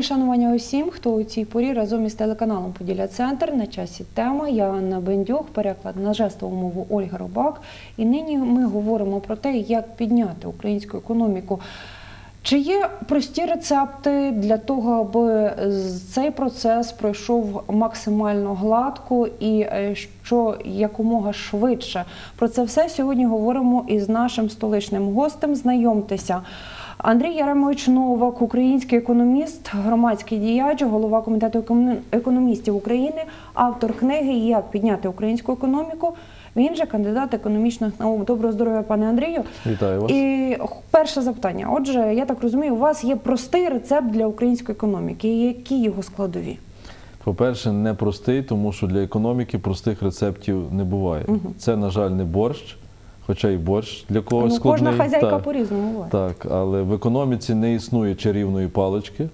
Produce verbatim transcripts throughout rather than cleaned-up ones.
Мої шанування усім, хто у цій порі разом із телеканалом «Поділля-Центр». На часі тема. Я Анна Бендюк, переклад на жестову мову Ольга Рубак. І нині ми говоримо про те, як підняти українську економіку. Чи є прості рецепти для того, аби цей процес пройшов максимально гладко і що якомога швидше? Про це все сьогодні говоримо із нашим столичним гостем. Знайомтеся. Андрій Яремович Новак, український економіст, громадський діяч, голова Комітету економістів України, автор книги «Як підняти українську економіку». Він же кандидат економічних наук. Доброго здоров'я, пане Андрію. Вітаю вас. І перше запитання. Отже, я так розумію, у вас є простий рецепт для української економіки. Які його складові? По-перше, не простий, тому що для економіки простих рецептів не буває. Угу. Це, на жаль, не борщ, хоча і борщ для когось ну, складний. Кожна хазяйка по-різному буває. Так, але в економіці не існує чарівної палички,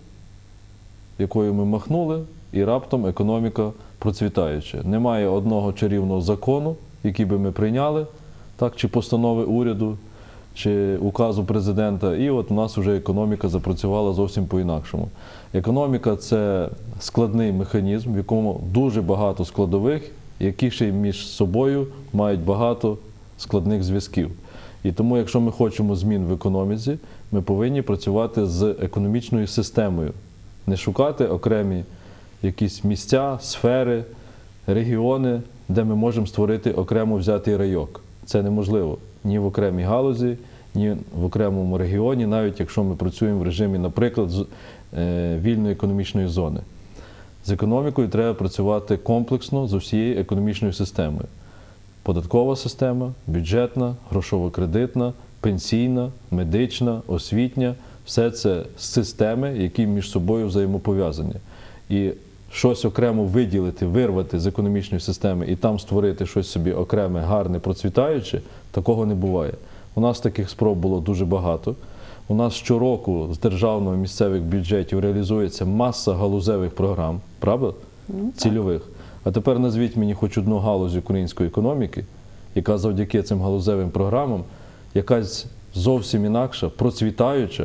якою ми махнули, і раптом економіка процвітаюча. Немає одного чарівного закону, який би ми прийняли, так, чи постанови уряду, чи указу президента, і от у нас вже економіка запрацювала зовсім по-інакшому. Економіка – це складний механізм, в якому дуже багато складових, які ще й між собою мають багато складних зв'язків. І тому, якщо ми хочемо змін в економіці, ми повинні працювати з економічною системою. Не шукати окремі якісь місця, сфери, регіони, де ми можемо створити окремо взятий райок. Це неможливо ні в окремій галузі, ні в окремому регіоні, навіть якщо ми працюємо в режимі, наприклад, вільної економічної зони. З економікою треба працювати комплексно з усією економічною системою. Податкова система, бюджетна, грошово-кредитна, пенсійна, медична, освітня – все це системи, які між собою взаємопов'язані. І щось окремо виділити, вирвати з економічної системи і там створити щось собі окреме, гарне, процвітаюче, такого не буває. У нас таких спроб було дуже багато. У нас щороку з державного і місцевих бюджетів реалізується маса галузевих програм, правда? Ну, цільових. А тепер назвіть мені хоч одну галузь української економіки, яка завдяки цим галузевим програмам якась зовсім інакша, процвітаюча,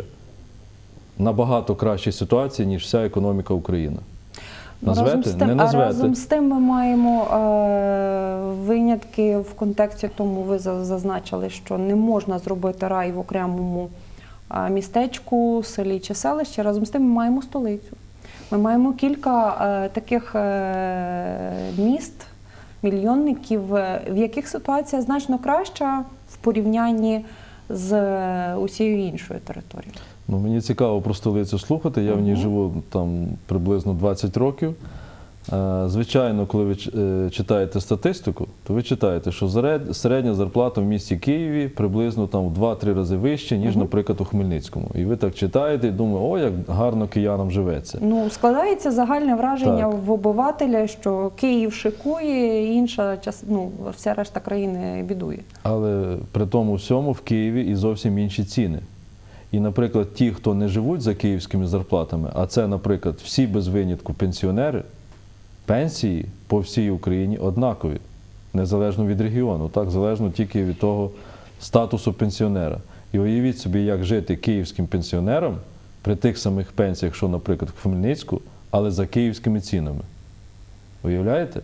набагато кращій ситуації, ніж вся економіка України. Назвете? Тим, не назвете. А разом з тим ми маємо е, винятки в контексті тому, ви зазначили, що не можна зробити рай в окремому е, містечку, селі чи селищі. Разом з тим ми маємо столицю. Ми маємо кілька е, таких е, міст, мільйонників, в яких ситуація значно краща в порівнянні з е, усією іншою територією. Ну, мені цікаво про столицю слухати, я в ній живу там приблизно двадцять років. Звичайно, коли ви читаєте статистику, то ви читаєте, що середня зарплата в місті Києві приблизно там в два-три рази вище, ніж, наприклад, у Хмельницькому. І ви так читаєте і думаєте, о, як гарно киянам живеться. Ну, складається загальне враження так. в обивателя, що Київ шикує, інша, ну, вся решта країни бідує. Але при тому всьому в Києві і зовсім інші ціни. І, наприклад, ті, хто не живуть за київськими зарплатами, а це, наприклад, всі без винятку пенсіонери, пенсії по всій Україні однакові, незалежно від регіону, так, залежно тільки від того статусу пенсіонера. І уявіть собі, як жити київським пенсіонерам при тих самих пенсіях, що, наприклад, в Хмельницьку, але за київськими цінами. Уявляєте?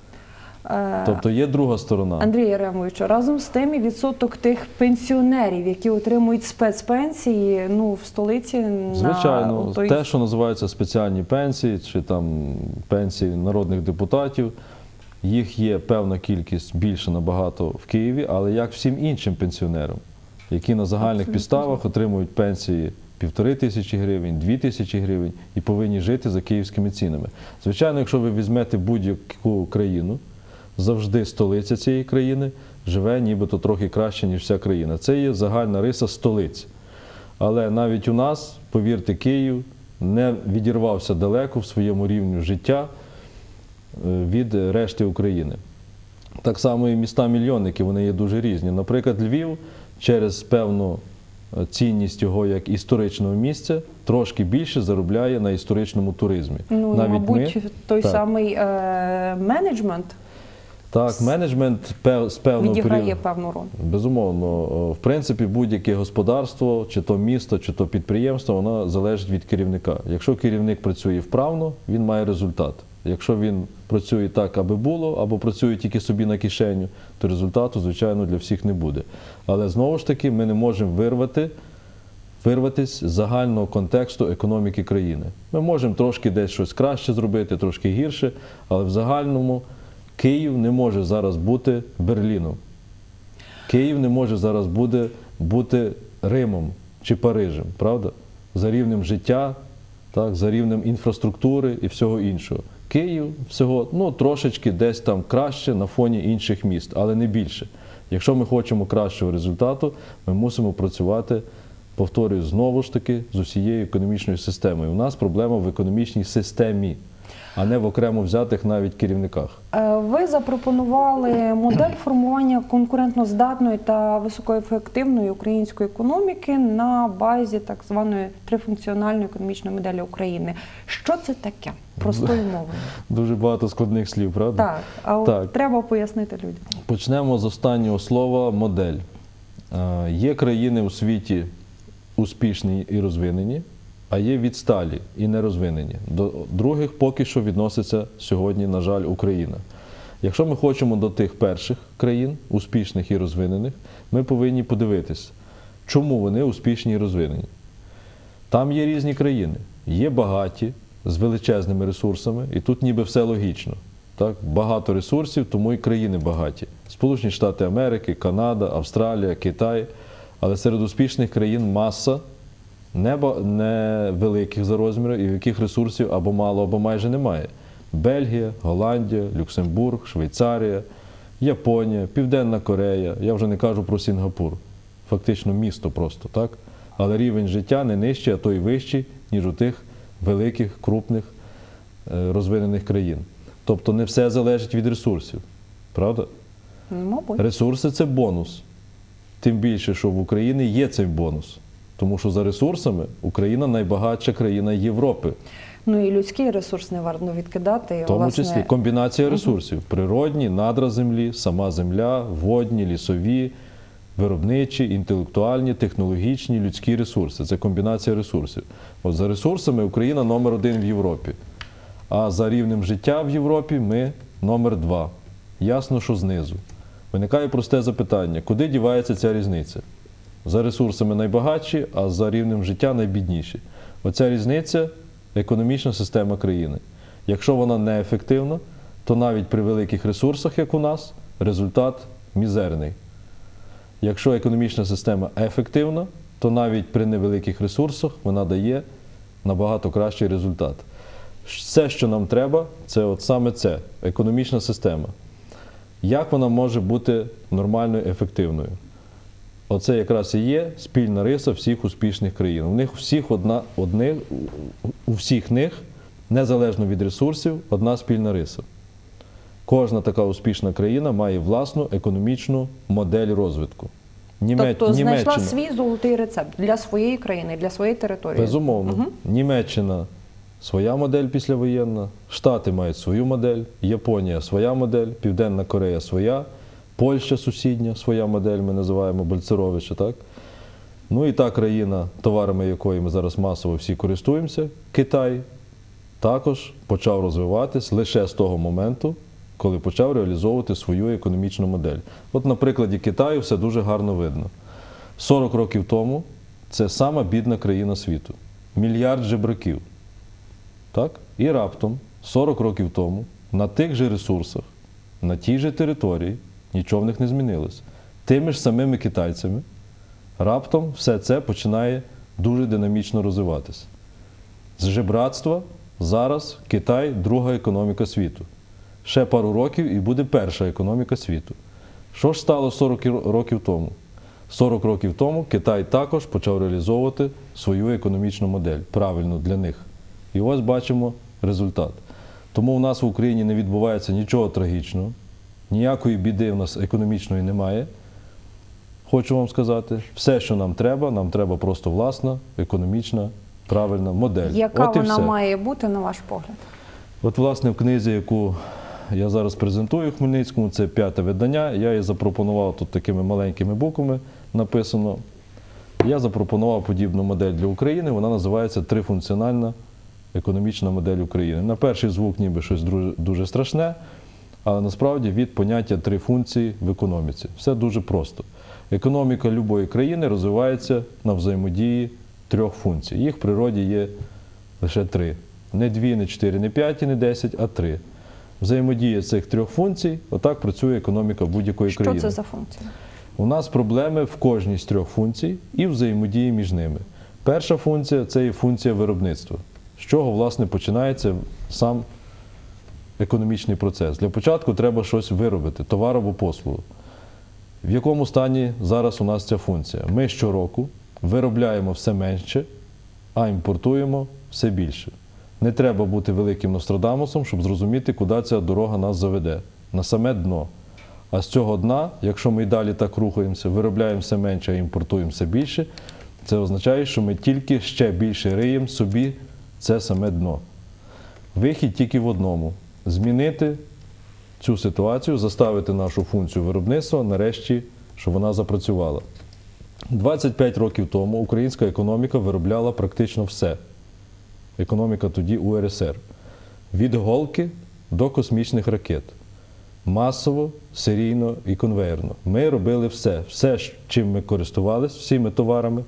Тобто є друга сторона. Андрій Яремович, разом з тим і відсоток тих пенсіонерів, які отримують спецпенсії, ну, в столиці... Звичайно, на той... те, що називаються спеціальні пенсії, чи там пенсії народних депутатів, їх є певна кількість більше набагато в Києві, але як всім іншим пенсіонерам, які на загальних Абсолютно. підставах отримують пенсії півтори тисячі гривень, дві тисячі гривень і повинні жити за київськими цінами. Звичайно, якщо ви візьмете будь-яку країну, завжди столиця цієї країни живе нібито трохи краще, ніж вся країна. Це є загальна риса столиць. Але навіть у нас, повірте, Київ не відірвався далеко в своєму рівню життя від решти України. Так само і міста-мільйонники, вони є дуже різні. Наприклад, Львів через певну цінність його як історичного місця трошки більше заробляє на історичному туризмі. Ну, навіть мабуть, ми... той так. самий е менеджмент Так, менеджмент пев- з певного відіграє періоду. певну роль. Безумовно, О, в принципі, будь-яке господарство, чи то місто, чи то підприємство, воно залежить від керівника. Якщо керівник працює вправно, він має результат. Якщо він працює так, аби було, або працює тільки собі на кишеню, то результату, звичайно, для всіх не буде. Але знову ж таки, ми не можемо вирвати, вирватися з загального контексту економіки країни. Ми можемо трошки десь щось краще зробити, трошки гірше, але в загальному Київ не може зараз бути Берліном. Київ не може зараз буде, бути Римом чи Парижем, правда? За рівнем життя, так, за рівнем інфраструктури і всього іншого. Київ всього, ну, трошечки десь там краще на фоні інших міст, але не більше. Якщо ми хочемо кращого результату, ми мусимо працювати, повторюю, знову ж таки, з усією економічною системою. У нас проблема в економічній системі, а не в окремо взятих навіть керівниках. Е, Ви запропонували модель формування конкурентноздатної та високоефективної української економіки на базі так званої трифункціональної економічної моделі України. Що це таке? Простою мовою. Дуже багато складних слів, правда? Так, а от Так. треба пояснити людям. Почнемо з останнього слова «модель». Е, Є країни у світі успішні і розвинені, а є відсталі і нерозвинені. До других поки що відноситься сьогодні, на жаль, Україна. Якщо ми хочемо до тих перших країн, успішних і розвинених, ми повинні подивитись, чому вони успішні і розвинені. Там є різні країни, є багаті, з величезними ресурсами, і тут ніби все логічно. Так? Багато ресурсів, тому і країни багаті. Сполучені Штати Америки, Канада, Австралія, Китай. Але серед успішних країн маса невеликих за розміром, і в яких ресурсів або мало, або майже немає. Бельгія, Голландія, Люксембург, Швейцарія, Японія, Південна Корея. Я вже не кажу про Сінгапур. Фактично місто просто, так? Але рівень життя не нижчий, а то й вищий, ніж у тих великих, крупних, розвинених країн. Тобто не все залежить від ресурсів. Правда? Ну, мабуть. Ресурси – це бонус. Тим більше, що в Україні є цей бонус. Тому що за ресурсами Україна найбагатша країна Європи. Ну і людський ресурс не варто відкидати. В тому власне. числі комбінація ресурсів. Природні, надра землі, сама земля, водні, лісові, виробничі, інтелектуальні, технологічні, людські ресурси. Це комбінація ресурсів. От за ресурсами Україна номер один в Європі. А за рівнем життя в Європі ми номер два. Ясно, що знизу. Виникає просте запитання, куди дівається ця різниця? За ресурсами найбагатші, а за рівнем життя найбідніші. Оця різниця – економічна система країни. Якщо вона неефективна, то навіть при великих ресурсах, як у нас, результат мізерний. Якщо економічна система ефективна, то навіть при невеликих ресурсах вона дає набагато кращий результат. Все, що нам треба, це от саме це – економічна система. Як вона може бути нормальною, ефективною? Оце якраз і є спільна риса всіх успішних країн. У них всіх одна, одних, у всіх них, незалежно від ресурсів, одна спільна риса. Кожна така успішна країна має власну економічну модель розвитку. Німеч... Тобто знайшла Німеччина, свій золотий рецепт для своєї країни, для своєї території. безумовно. Угу. Німеччина – своя модель післявоєнна, Штати мають свою модель, Японія – своя модель, Південна Корея – своя, Польща сусідня, своя модель, ми називаємо Бальцеровича, так? Ну і та країна, товарами якої ми зараз масово всі користуємося, Китай, також почав розвиватись лише з того моменту, коли почав реалізовувати свою економічну модель. От на прикладі Китаю все дуже гарно видно. сорок років тому це сама бідна країна світу. Мільярд жебраків. Так? І раптом, сорок років тому, на тих же ресурсах, на тій же території, нічого в них не змінилось. Тими ж самими китайцями раптом все це починає дуже динамічно розвиватися. З жебратства зараз Китай – друга економіка світу. Ще пару років і буде перша економіка світу. Що ж стало сорок років тому? сорок років тому Китай також почав реалізовувати свою економічну модель, правильну для них. І ось бачимо результат. Тому у нас в Україні не відбувається нічого трагічного, ніякої біди в нас економічної немає. Хочу вам сказати, все, що нам треба, нам треба просто власна, економічна, правильна модель. Яка От і вона все. має бути, на ваш погляд? От, власне, в книзі, яку я зараз презентую в Хмельницькому, це п'яте видання. Я її запропонував, тут такими маленькими буквами написано. Я запропонував подібну модель для України, вона називається «Трифункціональна економічна модель України». На перший звук ніби щось дуже, дуже страшне, але насправді від поняття три функції в економіці. Все дуже просто. Економіка будь-якої країни розвивається на взаємодії трьох функцій. Їх в природі є лише три. Не дві, не чотири, не п'ять, не десять, а три. Взаємодія цих трьох функцій, отак працює економіка будь-якої Що країни. це за функція? У нас проблеми в кожній з трьох функцій і взаємодії між ними. Перша функція – це є функція виробництва, з чого, власне, починається сам економічний процес. Для початку треба щось виробити, товар або послугу. В якому стані зараз у нас ця функція? Ми щороку виробляємо все менше, а імпортуємо все більше. Не треба бути великим Нострадамусом, щоб зрозуміти, куди ця дорога нас заведе. На саме дно. А з цього дна, якщо ми й далі так рухаємося, виробляємо все менше, а імпортуємо все більше, це означає, що ми тільки ще більше риємо собі це саме дно. Вихід тільки в одному – змінити цю ситуацію, заставити нашу функцію виробництва нарешті, щоб вона запрацювала. двадцять п'ять років тому українська економіка виробляла практично все. Економіка тоді У Ер Ес Ер. Від голки до космічних ракет. Масово, серійно і конвейерно. Ми робили все. Все, чим ми користувалися, всіми товарами,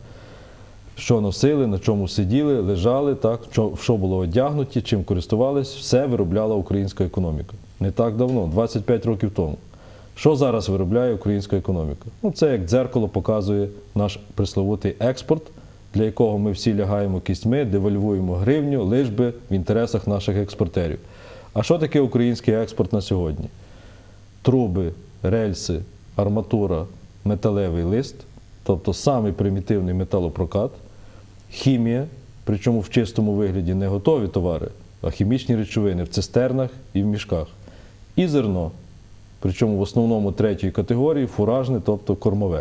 що носили, на чому сиділи, лежали, так, в що було одягнуті, чим користувалися, все виробляла українська економіка. Не так давно, двадцять п'ять років тому. Що зараз виробляє українська економіка? Ну, це як дзеркало показує наш пресловутий експорт, для якого ми всі лягаємо кістьми, девальвуємо гривню, лиш би в інтересах наших експортерів. А що таке український експорт на сьогодні? Труби, рельси, арматура, металевий лист, тобто самий примітивний металопрокат, хімія, причому в чистому вигляді не готові товари, а хімічні речовини в цистернах і в мішках. І зерно, причому в основному третьої категорії, фуражне, тобто кормове.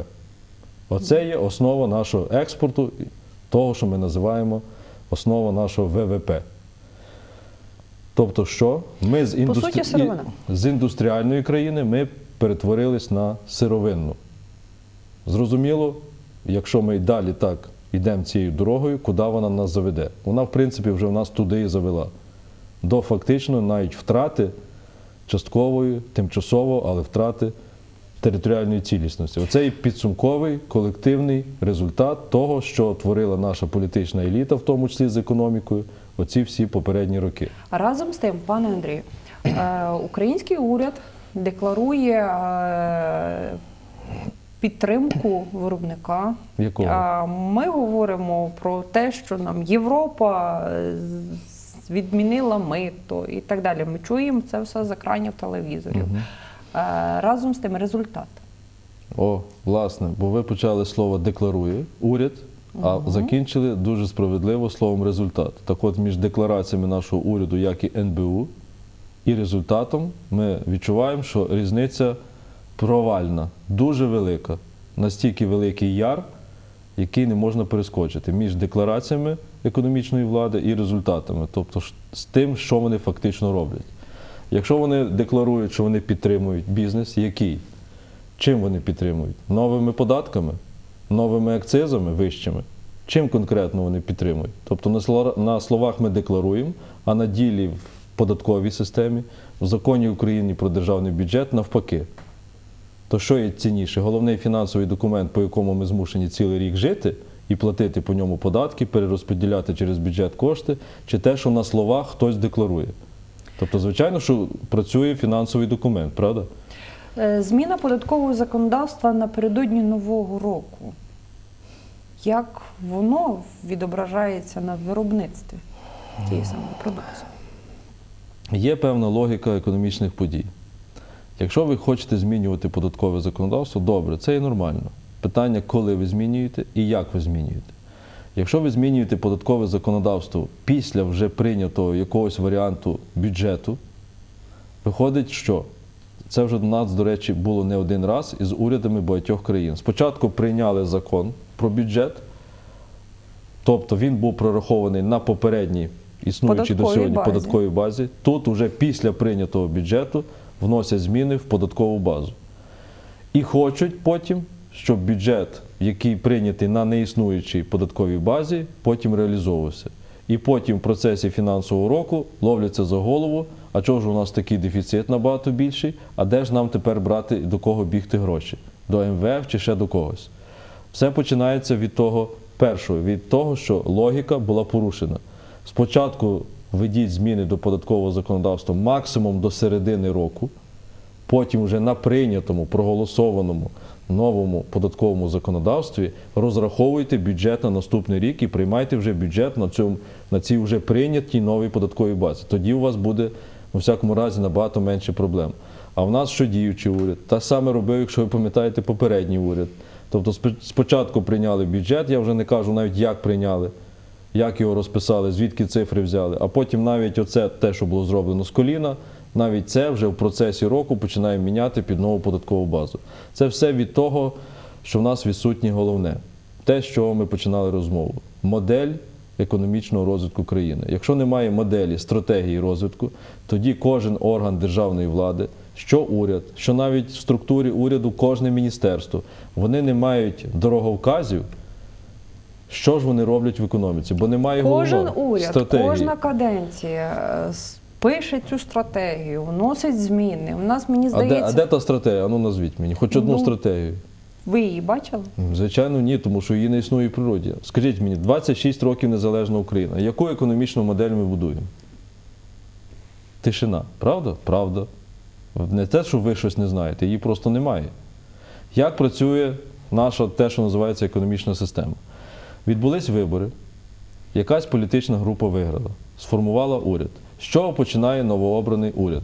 Оце є основа нашого експорту, того, що ми називаємо основа нашого Ве Ве Пе. Тобто що? Ми з, індустрі... суті, сировина. з індустріальної країни ми перетворились на сировинну. Зрозуміло, якщо ми й далі так йдемо цією дорогою, куди вона нас заведе? Вона, в принципі, вже в нас туди і завела. До фактично навіть втрати часткової, тимчасово, але втрати територіальної цілісності. Оце і підсумковий, колективний результат того, що творила наша політична еліта, в тому числі з економікою, оці всі попередні роки. А разом з тим, пане Андрію, е, український уряд декларує е, підтримку виробника. Якого? А ми говоримо про те, що нам Європа з- відмінила мито і так далі. Ми чуємо це все з екранів телевізорів. Мгм. Е, разом з тим результат. О, власне, бо ви почали слово «декларує» уряд, а закінчили дуже справедливо словом «результат». Так от, між деклараціями нашого уряду, як і Ен Бе У, і результатом ми відчуваємо, що різниця провальна, дуже велика. Настільки великий яр, який не можна перескочити між деклараціями економічної влади і результатами, тобто ш- з тим, що вони фактично роблять. Якщо вони декларують, що вони підтримують бізнес, який? Чим вони підтримують? Новими податками? Новими акцизами вищими? Чим конкретно вони підтримують? Тобто на слова- на словах ми декларуємо, а на ділі в податковій системі, в законі України про державний бюджет навпаки. То що є цінніше? Головний фінансовий документ, по якому ми змушені цілий рік жити і платити по ньому податки, перерозподіляти через бюджет кошти, чи те, що на словах хтось декларує? Тобто, звичайно, що працює фінансовий документ, правда? Е, Зміна податкового законодавства напередодні Нового року. Як воно відображається на виробництві тієї самої продукції? Є певна логіка економічних подій. Якщо ви хочете змінювати податкове законодавство, добре, це і нормально. Питання, коли ви змінюєте і як ви змінюєте. Якщо ви змінюєте податкове законодавство після вже прийнятого якогось варіанту бюджету, виходить, що це вже до нас, до речі, було не один раз із урядами багатьох країн. Спочатку прийняли закон про бюджет, тобто він був прорахований на попередні існуючій до Податковій сьогодні базі. податковій базі, тут вже після прийнятого бюджету вносять зміни в податкову базу. І хочуть потім, щоб бюджет, який прийнятий на неіснуючій податковій базі, потім реалізовувався. І потім в процесі фінансового року ловляться за голову, а чого ж у нас такий дефіцит набагато більший, а де ж нам тепер брати, до кого бігти гроші? До ем ве еф чи ще до когось? Все починається від того першого, від того, що логіка була порушена. Спочатку введіть зміни до податкового законодавства максимум до середини року, потім вже на прийнятому, проголосованому новому податковому законодавстві розраховуйте бюджет на наступний рік і приймайте вже бюджет на, цьому, на цій вже прийнятій новій податковій базі. Тоді у вас буде, у всякому разі, набагато менше проблем. А в нас що діючий уряд? Та саме робив, якщо ви пам'ятаєте, попередній уряд. Тобто спочатку прийняли бюджет, я вже не кажу навіть як прийняли, як його розписали, звідки цифри взяли, а потім навіть оце те, що було зроблено з коліна, навіть це вже в процесі року починає міняти під нову податкову базу. Це все від того, що в нас відсутнє головне. Те, з чого ми починали розмову. Модель економічного розвитку країни. Якщо немає моделі, стратегії розвитку, тоді кожен орган державної влади, що уряд, що навіть в структурі уряду кожне міністерство, вони не мають дороговказів, що ж вони роблять в економіці, бо немає Кожен головного уряд, стратегії. кожна каденція е, пише цю стратегію, вносить зміни. У нас, мені А де, здається, а де та стратегія? Ану назвіть мені, хоч одну Ну, стратегію. ви її бачили? Звичайно, ні, тому що її не існує в природі. Скажіть мені, двадцять шість років незалежна Україна. Яку економічну модель ми будуємо? Тишина. Правда? Правда. Не те, що ви щось не знаєте, її просто немає. Як працює наша, те, що називається економічна система? Відбулись вибори, якась політична група виграла, сформувала уряд. З чого починає новообраний уряд?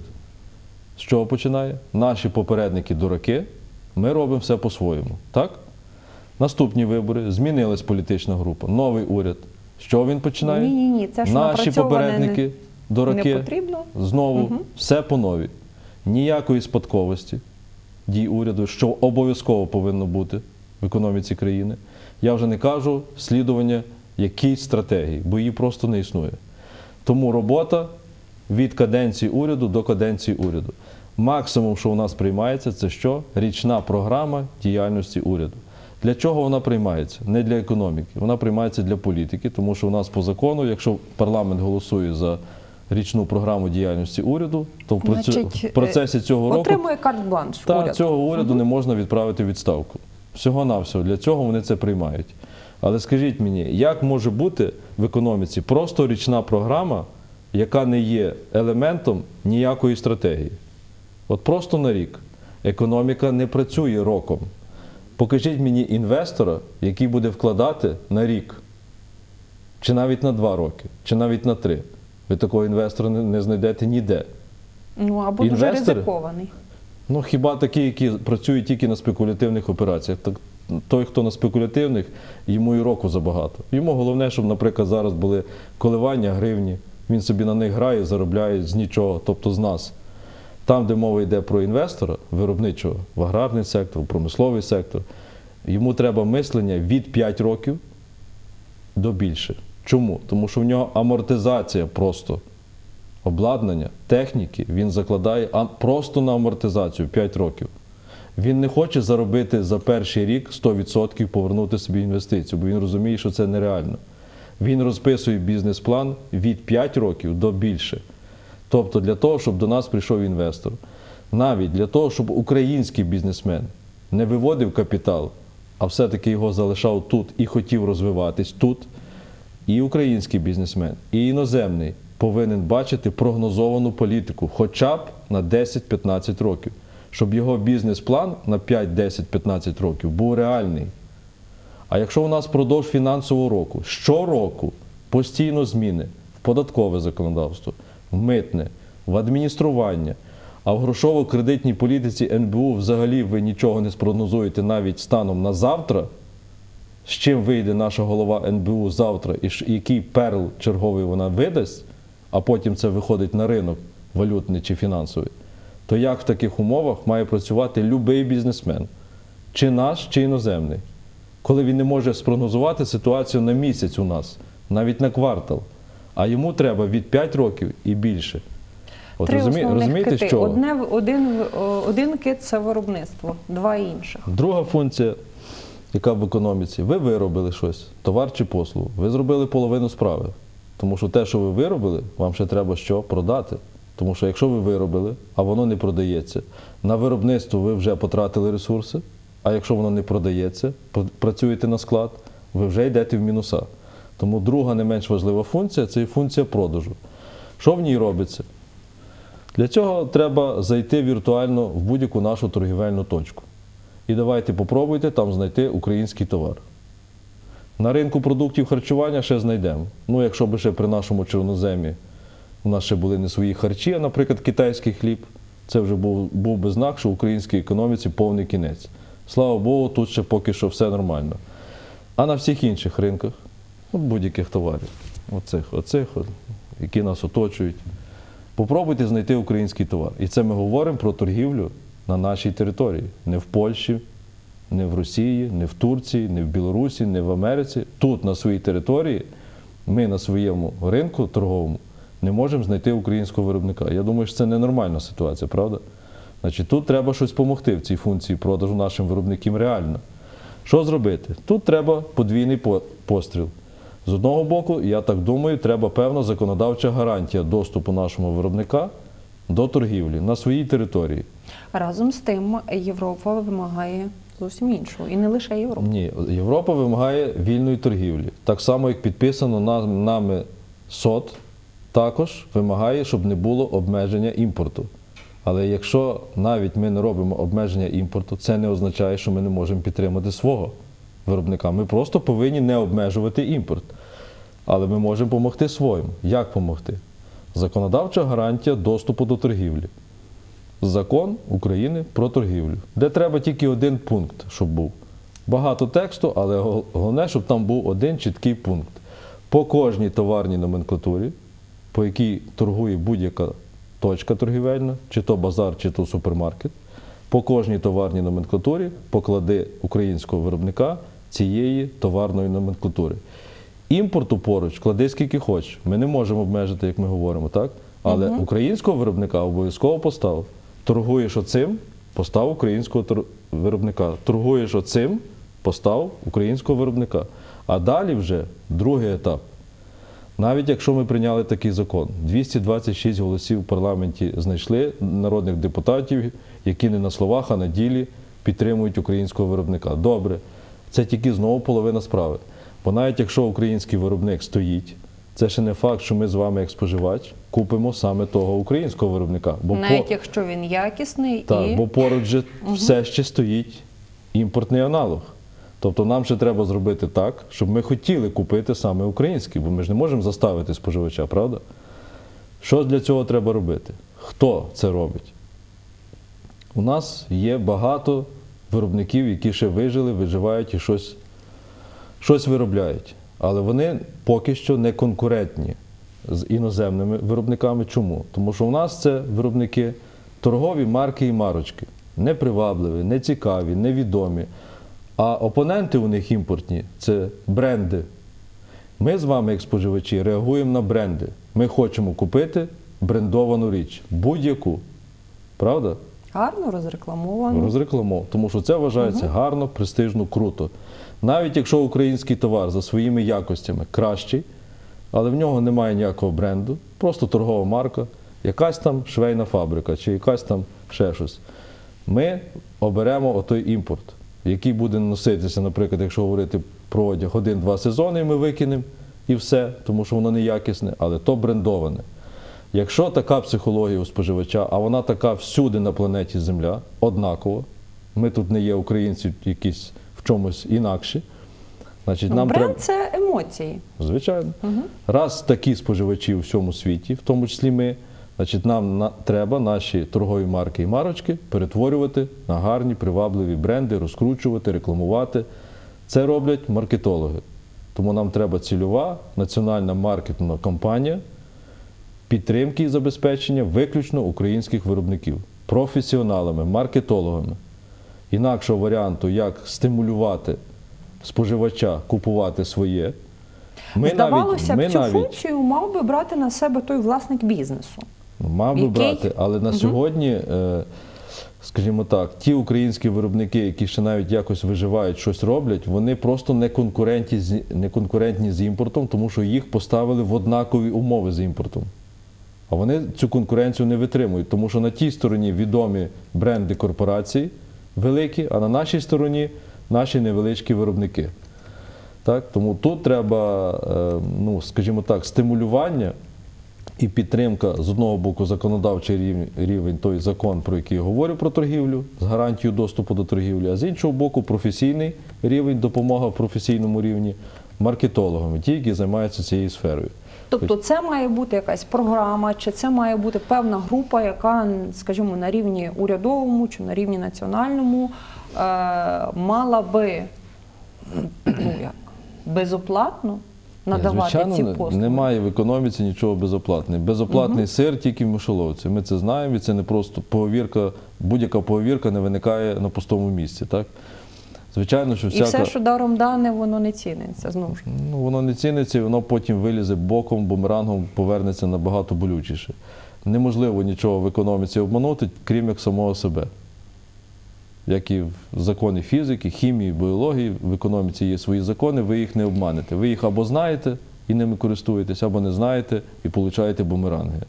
З чого починає? Наші попередники дураки, ми робимо все по-своєму. Так? Наступні вибори, змінилась політична група, новий уряд. З чого він починає? Ні-ні-ні, це ж Наші напрацьоване попередники, не, дураки, не потрібно. знову Угу. все по новій. Ніякої спадковості дій уряду, що обов'язково повинно бути в економіці країни. Я вже не кажу слідування якійсь стратегії, бо її просто не існує. Тому робота від каденції уряду до каденції уряду. Максимум, що у нас приймається, це що? Річна програма діяльності уряду. Для чого вона приймається? Не для економіки. Вона приймається для політики, тому що у нас по закону, якщо парламент голосує за річну програму діяльності уряду, то в Значить, в процесі цього року отримує карт-бланш та, уряд. цього уряду Угу. не можна відправити у відставку. Всього-навсього. Для цього вони це приймають. Але скажіть мені, як може бути в економіці просто річна програма, яка не є елементом ніякої стратегії? От просто на рік. Економіка не працює роком. Покажіть мені інвестора, який буде вкладати на рік, чи навіть на два роки, чи навіть на три. Ви такого інвестора не, не знайдете ніде. Ну, або дуже Інвестори? ризикований. Ну, хіба такі, які працюють тільки на спекулятивних операціях. Так, той, хто на спекулятивних, йому і року забагато. Йому головне, щоб, наприклад, зараз були коливання гривні, він собі на них грає, заробляє з нічого, тобто з нас. Там, де мова йде про інвестора, виробничого, в аграрний сектор, в промисловий сектор, йому треба мислення від п'ять років до більше. Чому? Тому що в нього амортизація просто. Обладнання, техніки він закладає просто на амортизацію п'ять років. Він не хоче заробити за перший рік сто відсотків повернути собі інвестицію, бо він розуміє, що це нереально. Він розписує бізнес-план від п'ять років до більше. Тобто для того, щоб до нас прийшов інвестор. Навіть для того, щоб український бізнесмен не виводив капітал, а все-таки його залишав тут і хотів розвиватись тут, і український бізнесмен, і іноземний повинен бачити прогнозовану політику хоча б на десять-п'ятнадцять років, щоб його бізнес-план на п'ять, десять, п'ятнадцять років був реальний. А якщо у нас впродовж фінансового року, щороку постійно зміни в податкове законодавство, в митне, в адміністрування, а в грошово-кредитній політиці ен бе у взагалі ви нічого не спрогнозуєте навіть станом на завтра, з чим вийде наша голова ен бе у завтра і який перл черговий вона видасть, а потім це виходить на ринок валютний чи фінансовий, то як в таких умовах має працювати будь-який бізнесмен, чи наш, чи іноземний, коли він не може спрогнозувати ситуацію на місяць у нас, навіть на квартал, а йому треба від п'ять років і більше. От Три розумі- основних розумієте, кити. що? Одне, в- один, в- о, один кит – це виробництво, два інших. Друга функція, яка в економіці, ви виробили щось, товар чи послугу, ви зробили половину справи. Тому що те, що ви виробили, вам ще треба що? Продати. Тому що якщо ви виробили, а воно не продається, на виробництво ви вже потратили ресурси, а якщо воно не продається, пр- працюєте на склад, ви вже йдете в мінуса. Тому друга не менш важлива функція – це і функція продажу. Що в ній робиться? Для цього треба зайти віртуально в будь-яку нашу торгівельну точку. І давайте попробуйте там знайти український товар. На ринку продуктів харчування ще знайдемо. Ну, якщо б ще при нашому чорноземі у нас ще були не свої харчі, а, наприклад, китайський хліб, це вже був, був би знак, що в українській економіці повний кінець. Слава Богу, тут ще поки що все нормально. А на всіх інших ринках, ну, будь-яких товарів, оцих, оцих, от, які нас оточують, попробуйте знайти український товар. І це ми говоримо про торгівлю на нашій території. Не в Польщі, не в Росії, не в Турції, не в Білорусі, не в Америці. Тут, на своїй території, ми на своєму ринку торговому не можемо знайти українського виробника. Я думаю, що це ненормальна ситуація, правда? Значить, тут треба щось допомогти в цій функції продажу нашим виробникам реально. Що зробити? Тут треба подвійний по- постріл. З одного боку, я так думаю, треба певна законодавча гарантія доступу нашого виробника до торгівлі на своїй території. Разом з тим Європа вимагає зовсім іншого. І не лише Європа. Ні, Європа вимагає вільної торгівлі. Так само, як підписано на- нами СОТ, також вимагає, щоб не було обмеження імпорту. Але якщо навіть ми не робимо обмеження імпорту, це не означає, що ми не можемо підтримати свого виробника. Ми просто повинні не обмежувати імпорт. Але ми можемо допомогти своїм. Як допомогти? Законодавча гарантія доступу до торгівлі. Закон України про торгівлю, де треба тільки один пункт, щоб був. Багато тексту, але гол- головне, щоб там був один чіткий пункт. По кожній товарній номенклатурі, по якій торгує будь-яка точка торгівельна, чи то базар, чи то супермаркет, по кожній товарній номенклатурі поклади українського виробника цієї товарної номенклатури. Імпорту поруч клади скільки хочеш. Ми не можемо обмежити, як ми говоримо, так? Але Мгм. українського виробника обов'язково постав. Торгуєш оцим, постав українського тор- виробника. Торгуєш оцим, постав українського виробника. А далі вже другий етап. Навіть якщо ми прийняли такий закон, двісті двадцять шість голосів в парламенті знайшли народних депутатів, які не на словах, а на ділі підтримують українського виробника. Добре, це тільки знову половина справи. Бо навіть якщо український виробник стоїть, це ще не факт, що ми з вами, як споживач, купимо саме того українського виробника. Бо Навіть по... якщо він якісний Так, і бо поруч же все ще стоїть імпортний аналог. Тобто нам ще треба зробити так, щоб ми хотіли купити саме український, бо ми ж не можемо заставити споживача, правда? Що для цього треба робити? Хто це робить? У нас є багато виробників, які ще вижили, виживають і щось, щось виробляють. Але вони поки що не конкурентні з іноземними виробниками. Чому? Тому що у нас це виробники торгові марки і марочки. Непривабливі, нецікаві, невідомі. А опоненти у них імпортні – це бренди. Ми з вами, як споживачі, реагуємо на бренди. Ми хочемо купити брендовану річ. Будь-яку. Правда? гарно розрекламовано. Розрекламов. Тому що це вважається гарно, престижно, круто. Навіть якщо український товар за своїми якостями кращий, але в нього немає ніякого бренду, просто торгова марка, якась там швейна фабрика чи якась там ще щось. Ми оберемо отой імпорт, який буде носитися, наприклад, якщо говорити про одяг, один-два сезони, і ми викинемо і все, тому що воно не якісне, але то брендоване. Якщо така психологія у споживача, а вона така всюди на планеті Земля, однаково, ми тут не є українці якісь в чомусь інакші, значить нам Бренд треба... – це емоції. Звичайно. Угу. Раз такі споживачі у всьому світі, в тому числі ми, значить нам на... треба наші торгові марки і марочки перетворювати на гарні, привабливі бренди, розкручувати, рекламувати. Це роблять маркетологи. Тому нам треба цільова національна маркетингова кампанія підтримки і забезпечення виключно українських виробників, професіоналами, маркетологами. Інакшого варіанту, як стимулювати споживача купувати своє, Ми Здавалося навіть, б, цю ми навіть, функцію мав би брати на себе той власник бізнесу. Мав би який- брати, але на Мгм. сьогодні, е, скажімо так, ті українські виробники, які ще навіть якось виживають, щось роблять, вони просто не конкурентні з, не конкурентні з імпортом, тому що їх поставили в однакові умови з імпортом. А вони цю конкуренцію не витримують, тому що на тій стороні відомі бренди корпорацій великі, а на нашій стороні наші невеличкі виробники. Так? Тому тут треба, е, ну, скажімо так, стимулювання і підтримка з одного боку законодавчий рівень, рівень, той закон, про який я говорю про торгівлю, з гарантією доступу до торгівлі, а з іншого боку професійний рівень, допомога в професійному рівні маркетологами, ті, які займаються цією сферою. Тобто це має бути якась програма, чи це має бути певна група, яка, скажімо, на рівні урядовому чи на рівні національному е, мала би, ну як, безоплатно надавати Звичайно, ці не- послуги? немає в економіці нічого безоплатне. Безоплатний сир тільки в мишоловці. Ми це знаємо, і це не просто поговірка, будь-яка поговірка не виникає на пустому місці. Так? Звичайно, що І всяка... все, що даром дане, воно не ціниться, знову ж. Ну, воно не ціниться, і воно потім вилізе боком, бумерангом, повернеться набагато болючіше. Неможливо нічого в економіці обманути, крім як самого себе. Як і в закони фізики, хімії, біології, в економіці є свої закони, ви їх не обманете. Ви їх або знаєте і ними користуєтесь, або не знаєте і получаєте бумеранги.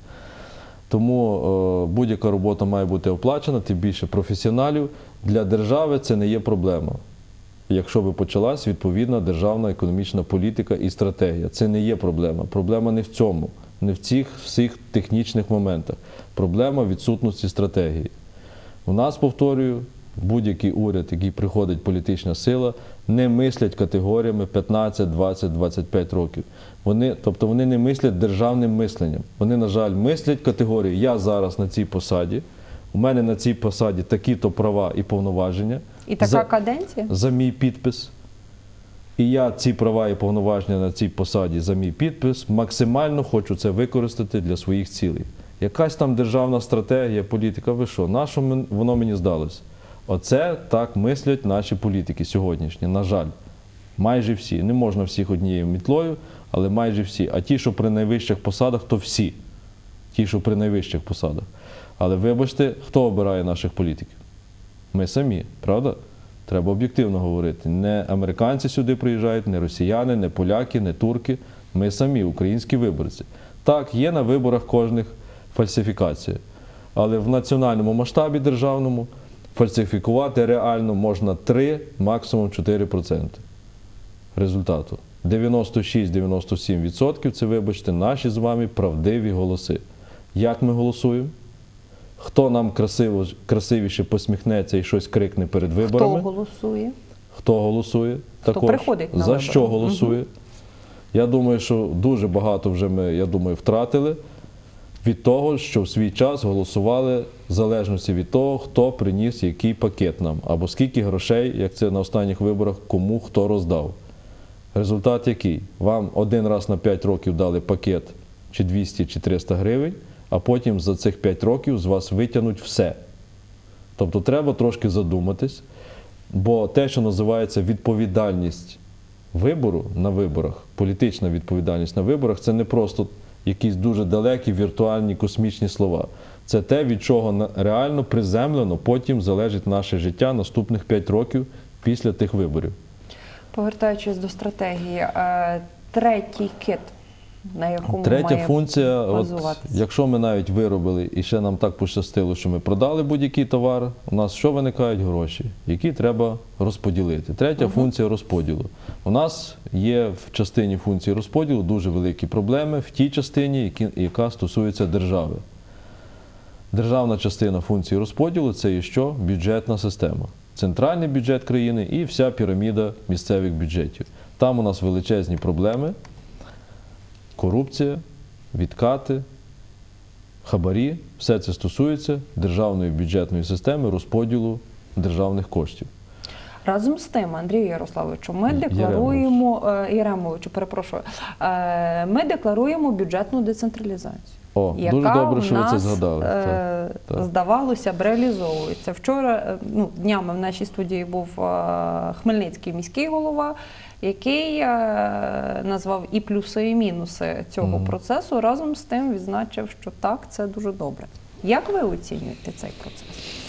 Тому е, будь-яка робота має бути оплачена, тим більше професіоналів. Для держави це не є проблема. Якщо би почалась відповідна державна економічна політика і стратегія. Це не є проблема. Проблема не в цьому, не в цих всіх технічних моментах. Проблема відсутності стратегії. У нас, повторюю, будь-який уряд, який приходить політична сила, не мислять категоріями п'ятнадцять, двадцять, двадцять п'ять років. Вони, тобто вони не мислять державним мисленням. Вони, на жаль, мислять категорії «я зараз на цій посаді», у мене на цій посаді такі-то права і повноваження. І така за, каденція? За мій підпис. І я ці права і повноваження на цій посаді за мій підпис максимально хочу це використати для своїх цілей. Якась там державна стратегія, політика, ви що, на що мен- воно мені здалося? Оце так мислять наші політики сьогоднішні, на жаль. Майже всі. Не можна всіх однією мітлою, але майже всі. А ті, що при найвищих посадах, то всі. Ті, що при найвищих посадах. Але вибачте, хто обирає наших політиків? Ми самі, правда? Треба об'єктивно говорити. Не американці сюди приїжджають, не росіяни, не поляки, не турки. Ми самі, українські виборці. Так, є на виборах кожних фальсифікація. Але в національному масштабі державному фальсифікувати реально можна три, максимум чотири відсотки результату. дев'яносто шість - дев'яносто сім відсотків це, вибачте, наші з вами правдиві голоси. Як ми голосуємо? Хто нам красиво, красивіше посміхнеться і щось крикне перед Хто виборами? голосує? Хто голосує? Хто Також. приходить на За вибори? що голосує? Я думаю, що дуже багато вже ми, я думаю, втратили від того, що в свій час голосували в залежності від того, хто приніс який пакет нам, або скільки грошей, як це на останніх виборах, кому хто роздав. Результат який? Вам один раз на п'ять років дали пакет чи двісті, чи триста гривень, а потім за цих п'ять років з вас витягнуть все. Тобто треба трошки задуматись, бо те, що називається відповідальність вибору на виборах, політична відповідальність на виборах, це не просто якісь дуже далекі віртуальні космічні слова. Це те, від чого на- реально приземлено потім залежить наше життя наступних п'ять років після тих виборів. Повертаючись до стратегії, е, третій кит, на якому Третя має функція, от, базуватися. якщо ми навіть виробили і ще нам так пощастило, що ми продали будь-який товар, у нас що виникають гроші, які треба розподілити. Третя Мгм. функція розподілу. У нас є в частині функції розподілу дуже великі проблеми в тій частині, які- яка стосується держави. Державна частина функції розподілу – це є що? Бюджетна система. Центральний бюджет країни і вся піраміда місцевих бюджетів. Там у нас величезні проблеми. Корупція, відкати, хабарі – все це стосується державної бюджетної системи розподілу державних коштів. Разом з тим, Андрію Ярославовичу, ми Яремович. декларуємо, е, Яремовичу, перепрошую, е, ми декларуємо бюджетну децентралізацію. О, яка дуже добре, в що ви це нас, згадали. е, Так, так. здавалося б, реалізовується. Вчора, е, ну, днями в нашій студії був е, Хмельницький міський голова, який е, назвав і плюси, і мінуси цього Мгм. процесу. Разом з тим відзначив, що так, це дуже добре. Як ви оцінюєте цей процес?